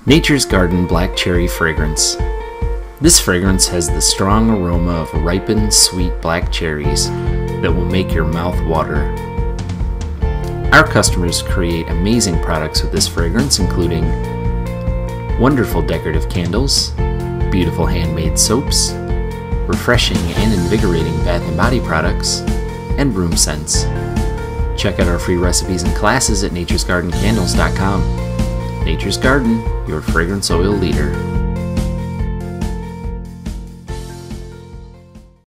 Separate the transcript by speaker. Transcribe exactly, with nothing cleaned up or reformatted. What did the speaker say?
Speaker 1: Nature's Garden Black Cherry Fragrance. This fragrance has the strong aroma of ripened, sweet black cherries that will make your mouth water. Our customers create amazing products with this fragrance, including wonderful decorative candles, beautiful handmade soaps, refreshing and invigorating bath and body products, and room scents. Check out our free recipes and classes at natures garden candles dot com. Nature's Garden, your fragrance oil leader.